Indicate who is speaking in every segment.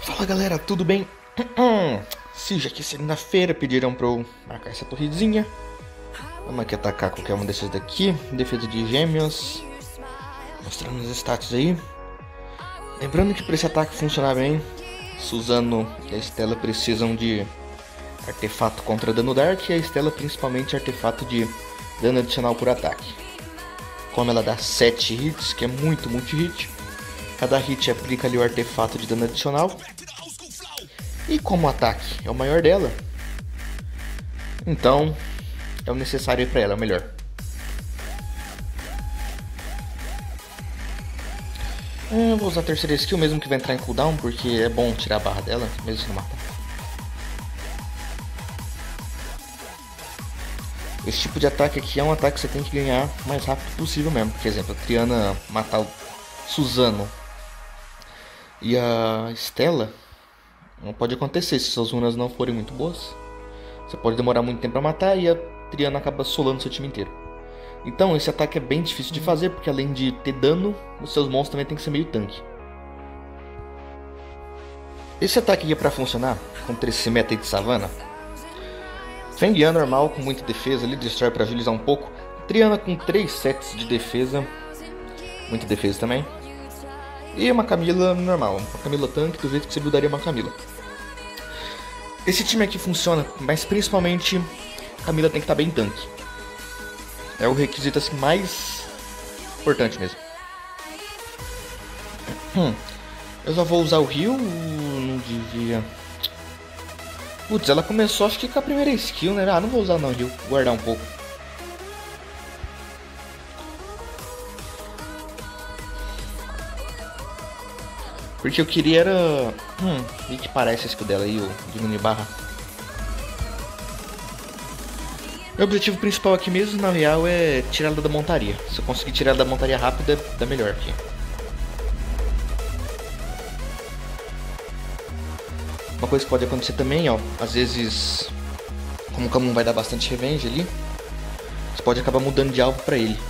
Speaker 1: Fala galera, tudo bem? Se já que é segunda-feira pediram pra eu marcar essa torrezinha, vamos aqui atacar qualquer um desses daqui. Defesa de gêmeos, mostrando os status aí. Lembrando que para esse ataque funcionar bem, Suzano e a Estela precisam de artefato contra dano Dark e a Estela principalmente artefato de dano adicional por ataque. Como ela dá 7 hits, que é muito multi-hit, cada hit aplica ali o artefato de dano adicional. E como o ataque é o maior dela, então é o necessário para ela, é o melhor. Eu vou usar a terceira skill mesmo que vai entrar em cooldown, porque é bom tirar a barra dela, mesmo se não matar. Esse tipo de ataque aqui é um ataque que você tem que ganhar o mais rápido possível mesmo. Por exemplo, a Triana matar o Suzano e a Estela, não pode acontecer se suas runas não forem muito boas. Você pode demorar muito tempo pra matar e a Triana acaba solando seu time inteiro. Então esse ataque é bem difícil de fazer, porque além de ter dano, os seus monstros também tem que ser meio tanque. Esse ataque aqui é pra funcionar contra esse meta aí de savana. Feng Yan normal com muita defesa, ele destrói pra agilizar um pouco. Triana com 3 sets de defesa, muita defesa também. E uma Camila normal, uma Camila tanque do jeito que você buildaria uma Camila. Esse time aqui funciona, mas principalmente a Camila tem que estar bem tanque. É o requisito assim mais importante mesmo. Eu já vou usar o heal, não devia. Putz, ela começou acho que com a primeira skill, né? Ah, não vou usar não, heal, vou guardar um pouco. Porque eu queria era... e que parece a skill dela aí, o diminuir barra. Meu objetivo principal aqui mesmo, na real, é tirar ela da montaria. Se eu conseguir tirar ela da montaria rápida, dá melhor aqui. Uma coisa que pode acontecer também, ó, às vezes, como o Camon vai dar bastante revenge ali, você pode acabar mudando de alvo pra ele.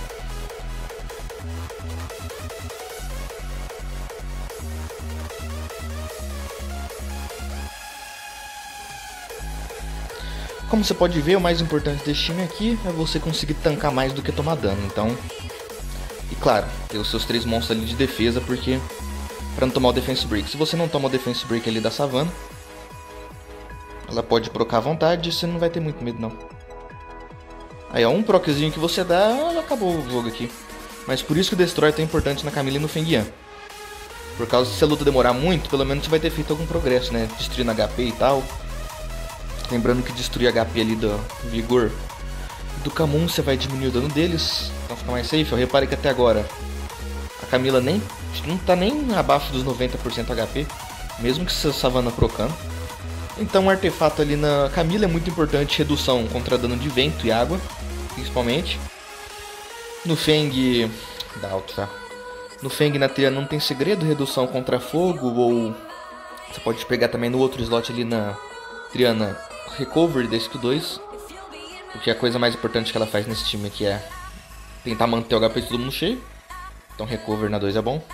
Speaker 1: Como você pode ver, o mais importante desse time aqui é você conseguir tancar mais do que tomar dano, então... E claro, ter os seus 3 monstros ali de defesa, porque... Pra não tomar o Defense Break. Se você não toma o Defense Break ali da savana, ela pode procar à vontade e você não vai ter muito medo não. Aí ó, um proczinho que você dá, acabou o jogo aqui. Mas por isso que o Destroy é tão importante na Camila e no Feng Yan. Por causa se a luta demorar muito, pelo menos você vai ter feito algum progresso, né? Destruindo HP e tal. Lembrando que destruir HP ali do vigor do Camon, você vai diminuir o dano deles, então fica mais safe. Eu reparei que até agora a Camila não tá nem abaixo dos 90% HP, mesmo que seja savana procando. Então o artefato ali na Camila é muito importante, redução contra dano de vento e água, principalmente. No Feng, dá alto, tá? No Feng e na Triana não tem segredo, redução contra fogo, ou você pode pegar também no outro slot ali na Triana, recovery da skill 2, porque a coisa mais importante que ela faz nesse time aqui é tentar manter o HP de todo mundo cheio. Então recover na 2 é bom.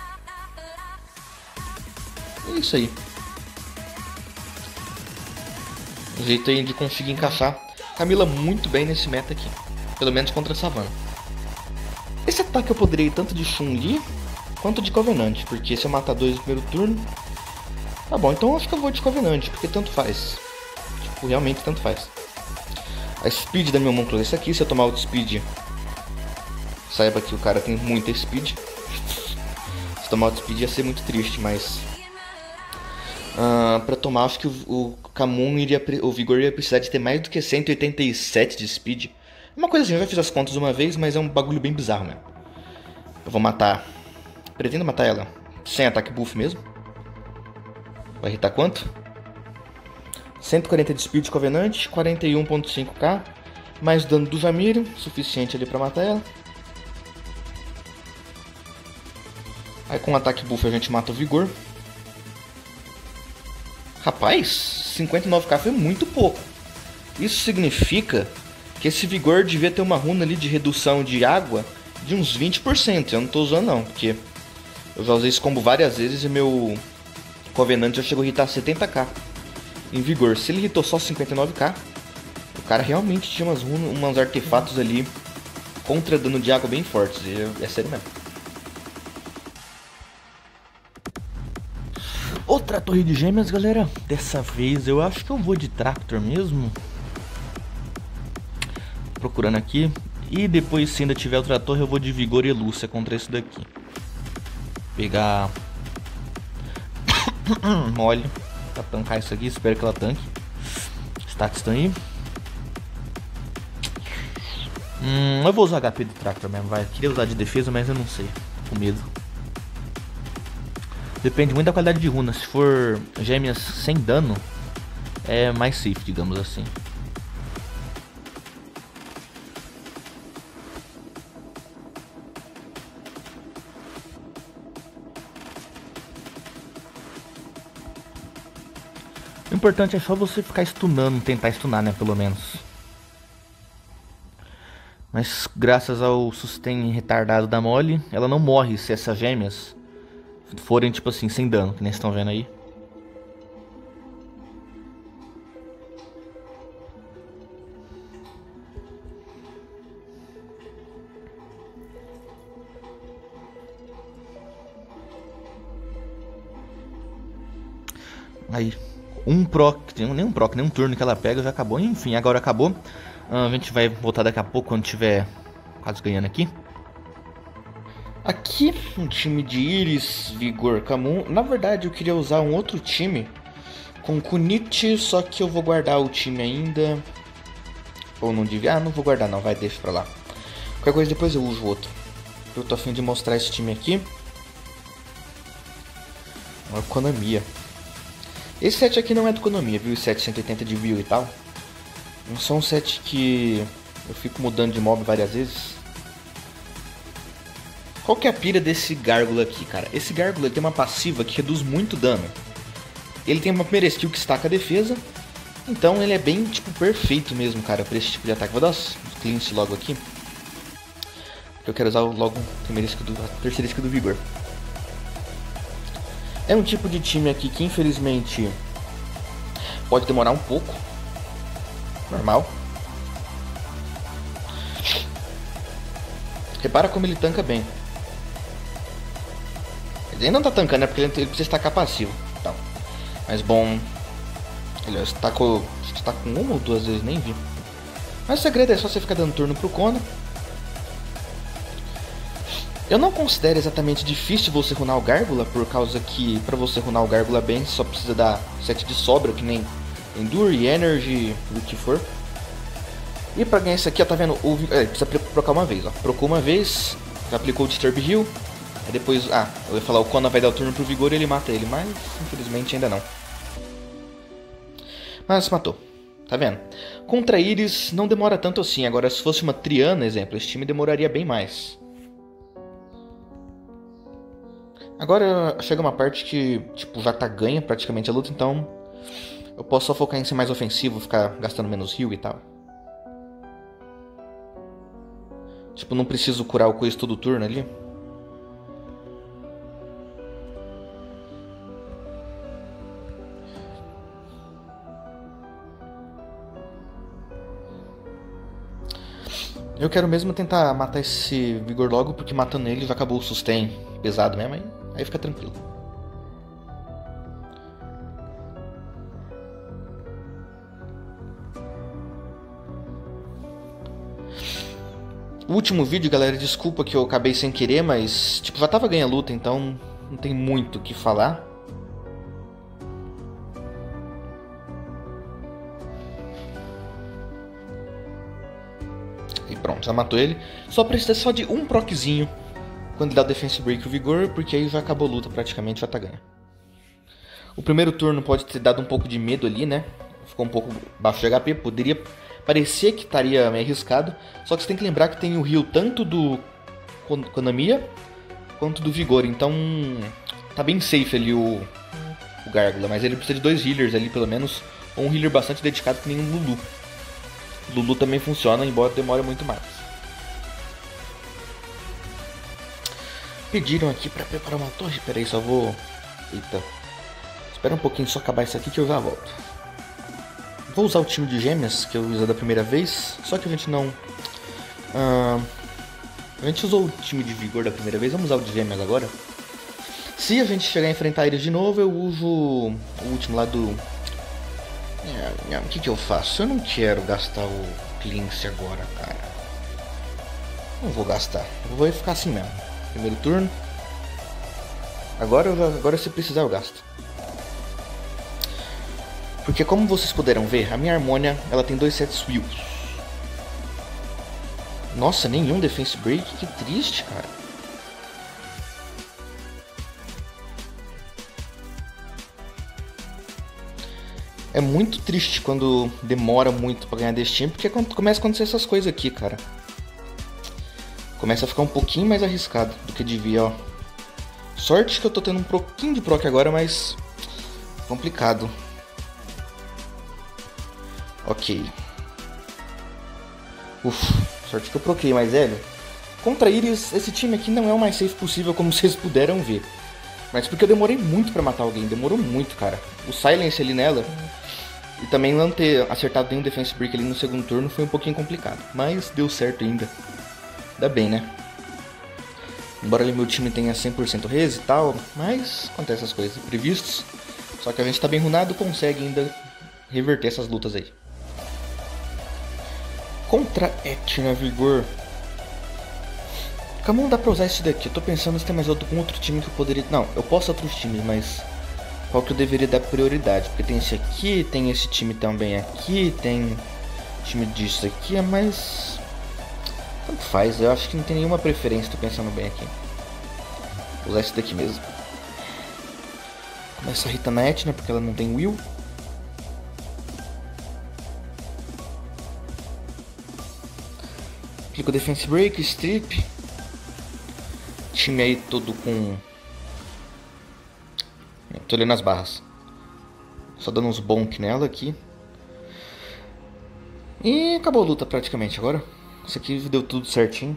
Speaker 1: É isso aí. Um jeito aí de conseguir encaixar Camila muito bem nesse meta aqui, pelo menos contra a savana. Esse ataque eu poderia ir tanto de Chun-Li quanto de Covenant, porque se eu matar 2 no primeiro turno, tá bom, então eu acho que eu vou de Covenant, porque tanto faz. Tipo, realmente tanto faz. A speed da minha monstro é essa aqui, se eu tomar o speed, saiba que o cara tem muita speed. Se tomar o speed ia ser muito triste, mas... pra tomar, acho que o Camon o Vigor iria precisar de ter mais do que 187 de speed. Uma coisa assim, eu já fiz as contas uma vez, mas é um bagulho bem bizarro mesmo. Eu vou matar... Pretendo matar ela sem ataque buff mesmo. Vai irritar quanto? 140 de speed Covenant, 41.5k. Mais dano do Jamir, suficiente ali pra matar ela. Aí com o ataque buff a gente mata o Vigor. Rapaz, 59k foi muito pouco. Isso significa que esse Vigor devia ter uma runa ali de redução de água de uns 20%. Eu não tô usando não, porque eu já usei esse combo várias vezes e meu Covenant já chegou a hitar 70k em vigor. Se ele hitou só 59k, o cara realmente tinha uns artefatos ali contra dano de água bem fortes. É sério mesmo. Outra torre de gêmeas, galera. Dessa vez eu acho que eu vou de Tractor mesmo. Procurando aqui. E depois, se ainda tiver outra torre, eu vou de Vigor e Lúcia contra esse daqui. Pegar mole pra tancar isso aqui. Espero que ela tanque. Stats estão aí. Eu vou usar HP do Tractor mesmo, vai. Queria usar de defesa, mas eu não sei. Tô com medo. Depende muito da qualidade de runa. Se for gêmeas sem dano, é mais safe, digamos assim. O importante é só você ficar stunando, tentar stunar, né, pelo menos. Mas graças ao sustain retardado da Molly, ela não morre se essas gêmeas forem, tipo assim, sem dano, que nem vocês estão vendo aí. Aí, nem um turno que ela pega já acabou. Enfim, agora acabou. A gente vai voltar daqui a pouco quando tiver quase ganhando aqui. Aqui, um time de Iris, Vigor, Camun. Na verdade, eu queria usar um outro time com Kunit, só que eu vou guardar o time ainda. Ou não devia? Ah, não vou guardar não, vai, deixa pra lá. Qualquer coisa depois eu uso o outro. Eu tô a fim de mostrar esse time aqui. Uma economia. Esse set aqui não é de economia, viu? Esse set 180 de view e tal. Não são um set que eu fico mudando de mob várias vezes. Qual que é a pira desse Gárgula aqui, cara? Esse Gárgula tem uma passiva que reduz muito dano. Ele tem uma primeira skill que estaca a defesa. Então ele é bem, tipo, perfeito mesmo, cara, pra esse tipo de ataque. Vou dar os cleanse logo aqui. Porque eu quero usar logo a terceira skill do Vigor. É um tipo de time aqui que, infelizmente, pode demorar um pouco. Normal. Repara como ele tanca bem. Ele ainda não tá tancando, né? Porque ele precisa estacar passivo. Então, mas bom. Ele estacou com uma ou duas vezes, nem vi. Mas o segredo é só você ficar dando turno pro Kona. Eu não considero exatamente difícil você runar o Gárgula, por causa que pra você runar o Gárgula bem, você só precisa dar 7 de sobra, que nem Endure, Energy, o que for. E pra ganhar isso aqui, ó, tá vendo? Precisa procar uma vez, ó. Procou uma vez, já aplicou o Disturb Heal. Aí depois, eu ia falar, o Kona vai dar o turno pro Vigor e ele mata ele, mas infelizmente ainda não. Mas matou, tá vendo? Contra Iris não demora tanto assim, agora se fosse uma Triana, exemplo, esse time demoraria bem mais. Agora chega uma parte que, tipo, já tá ganha praticamente a luta, então eu posso só focar em ser mais ofensivo, ficar gastando menos heal e tal. Tipo, não preciso curar o coisa todo turno ali. Eu quero mesmo tentar matar esse Vigor logo, porque matando ele já acabou o sustain pesado mesmo, aí fica tranquilo. O último vídeo, galera, desculpa que eu acabei sem querer, mas tipo, já tava ganhando a luta, então não tem muito o que falar. E pronto, já matou ele. Só precisa só de um proczinho quando ele dá o Defense Break e o Vigor, porque aí já acabou a luta praticamente, já tá ganha. O primeiro turno pode ter dado um pouco de medo ali, né? Ficou um pouco baixo de HP, poderia parecer que estaria meio arriscado. Só que você tem que lembrar que tem o heal tanto do Konamiya quanto do Vigor, então tá bem safe ali o Gárgula. Mas ele precisa de 2 healers ali pelo menos, ou um healer bastante dedicado que nem um Lulu. Lulu também funciona, embora demore muito mais. Pediram aqui pra preparar uma torre. Pera aí, só vou... Eita. Espera um pouquinho só acabar isso aqui que eu já volto. Vou usar o time de gêmeas que eu usei da primeira vez, só que a gente não... a gente usou o time de vigor da primeira vez, vamos usar o de gêmeas agora. Se a gente chegar a enfrentar eles de novo, eu uso o último lá do... O que eu faço? Eu não quero gastar o Cleanse agora, cara. Não vou gastar, eu vou ficar assim mesmo. Primeiro turno. Agora se precisar eu gasto. Porque como vocês puderam ver, a minha Harmonia, ela tem 2 sets Wills. Nossa, nenhum Defense Break, que triste, cara. É muito triste quando demora muito pra ganhar desse time, porque começa a acontecer essas coisas aqui, cara. Começa a ficar um pouquinho mais arriscado do que devia, ó. Sorte que eu tô tendo um pouquinho de proc agora, mas... complicado. Ok. Sorte que eu proquei, mas velho... Contra Iris, esse time aqui não é o mais safe possível, como vocês puderam ver. Mas porque eu demorei muito pra matar alguém, demorou muito, cara. O Silence ali nela... E também não ter acertado nenhum Defense Break ali no segundo turno foi um pouquinho complicado. Mas deu certo ainda. Ainda bem, né? Embora ali meu time tenha 100% res e tal, mas acontece essas coisas, imprevistos. Só que a gente tá bem runado, consegue ainda reverter essas lutas aí. Contra Etna Vigor. Como não dá pra usar esse daqui? Eu tô pensando se tem mais algum outro time que eu poderia... Não, eu posso outros times, mas... Qual que eu deveria dar prioridade? Porque tem esse aqui, tem esse time também aqui, tem time disso aqui, mas... Tanto faz, eu acho que não tem nenhuma preferência, tô pensando bem aqui. Vou usar esse daqui mesmo. Começa a Rita na Etna, porque ela não tem Will. Clico Defense Break, Strip. Time aí todo com... Tô olhando as barras. Só dando uns bonk nela aqui. E acabou a luta praticamente agora. Isso aqui deu tudo certinho.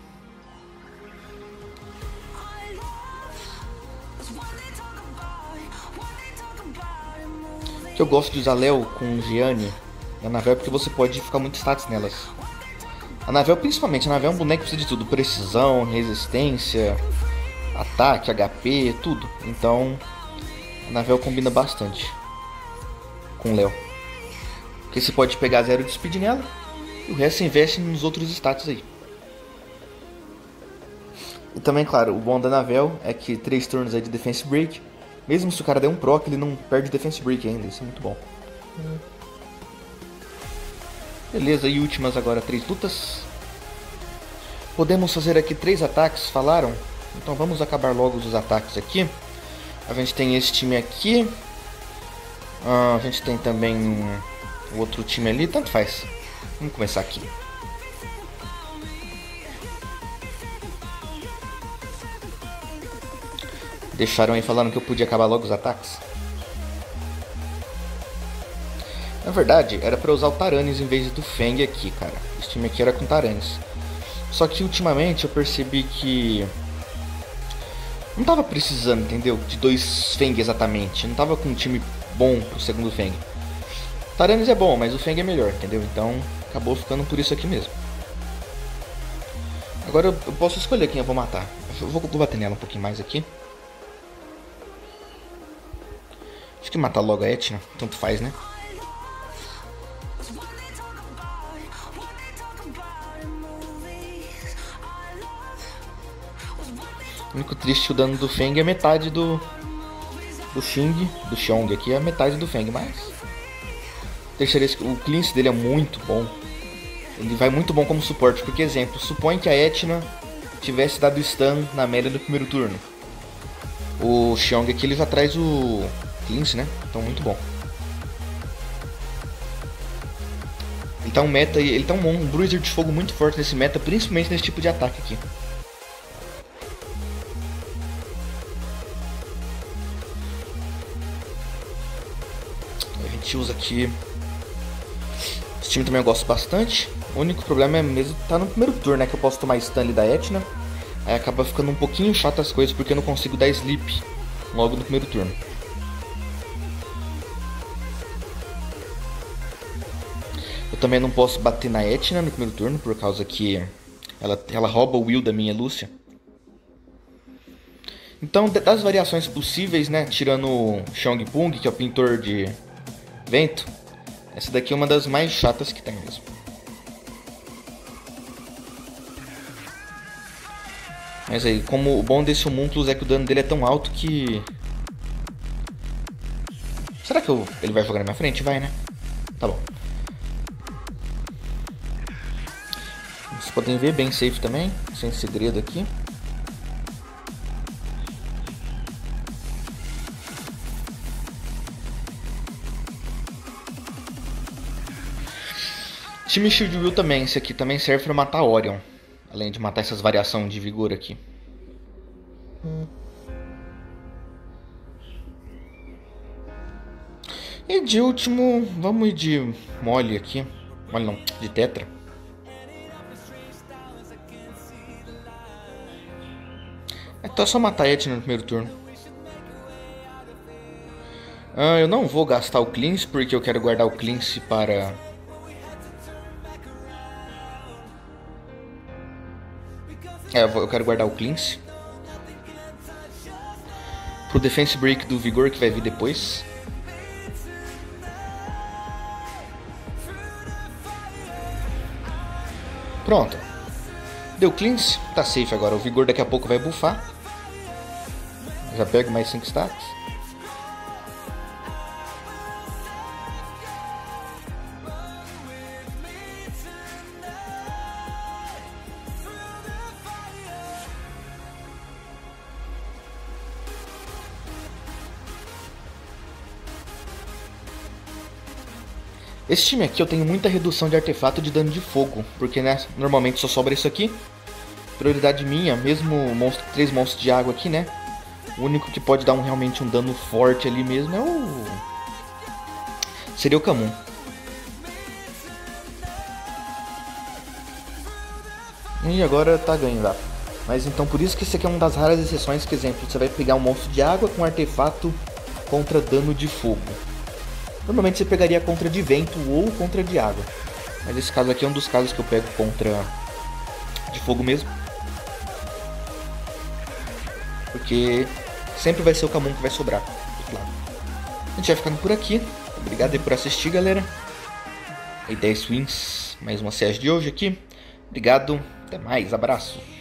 Speaker 1: Que eu gosto de usar Léo com Gianni na Navel porque você pode ficar muito status nelas. A Navel principalmente, a Navel é um boneco que precisa de tudo. Precisão, resistência, ataque, HP, tudo. Então... A Navel combina bastante com o Léo. Porque você pode pegar 0 de speed nela e o resto você investe nos outros status aí. E também, claro, o bom da Navel é que 3 turnos aí de Defense Break. Mesmo se o cara der um proc, ele não perde Defense Break ainda. Isso é muito bom. Beleza, e últimas agora 3 lutas. Podemos fazer aqui 3 ataques, falaram? Então vamos acabar logo os ataques aqui. A gente tem esse time aqui. A gente tem também o outro time ali. Tanto faz. Vamos começar aqui. Deixaram aí falando que eu podia acabar logo os ataques. Na verdade, era pra usar o Taranis em vez do Feng aqui, cara. Esse time aqui era com Taranis. Só que ultimamente eu percebi que... não tava precisando, entendeu? De 2 Feng exatamente. Não tava com um time bom pro segundo Feng. Taranis é bom, mas o Feng é melhor, entendeu? Então acabou ficando por isso aqui mesmo. Agora eu posso escolher quem eu vou matar. Eu vou bater nela um pouquinho mais aqui. Acho que matar logo a Etna, tanto faz, né? O único triste, o dano do Feng é metade do Xing, do Xiong aqui, é metade do Feng, mas... o cleanse dele é muito bom. Ele vai muito bom como suporte, porque, exemplo, supõe que a Etna tivesse dado stun na média do primeiro turno. O Xiong aqui, ele já traz o cleanse, né? Então, muito bom. Ele tá um meta, ele tá um bruiser de fogo muito forte nesse meta, principalmente nesse tipo de ataque aqui. A gente usa aqui... Esse time também eu gosto bastante. O único problema é mesmo tá no primeiro turno, né? Que eu posso tomar stun ali da Etna. Aí acaba ficando um pouquinho chato as coisas, porque eu não consigo dar sleep logo no primeiro turno. Eu também não posso bater na Etna no primeiro turno, por causa que ela rouba o will da minha Lúcia. Então, das variações possíveis, né, tirando o Xiongpung, que é o pintor de vento, essa daqui é uma das mais chatas que tem mesmo. Mas aí, como o bom desse Homunculus é que o dano dele é tão alto que... Será que ele vai jogar na minha frente? Vai, né? Tá bom. Vocês podem ver, bem safe também, sem segredo aqui. Time Shield Will também, esse aqui também serve para matar Orion. Além de matar essas variações de vigor aqui. E de último, vamos ir de mole aqui. Mole não, de tetra. Então é só matar a Etna no primeiro turno. Eu não vou gastar o Cleanse porque eu quero guardar o Cleanse para... eu quero guardar o Cleanse pro Defense Break do Vigor que vai vir depois. Pronto. Deu Cleanse, tá safe agora. O Vigor daqui a pouco vai buffar. Já pego mais 5 stacks. Esse time aqui eu tenho muita redução de artefato de dano de fogo, porque né, normalmente só sobra isso aqui. Prioridade minha, mesmo 3 monstros de água aqui, né? O único que pode dar realmente um dano forte ali mesmo é o... seria o Kamun. E agora tá ganho já. Mas então por isso que esse aqui é uma das raras exceções, que exemplo, você vai pegar um monstro de água com artefato contra dano de fogo. Normalmente você pegaria contra de vento ou contra de água. Mas esse caso aqui é um dos casos que eu pego contra de fogo mesmo. Porque sempre vai ser o Kamun que vai sobrar. Claro. A gente vai ficando por aqui. Obrigado aí por assistir, galera. E 10 wins. Mais uma CS de hoje aqui. Obrigado. Até mais. Abraços.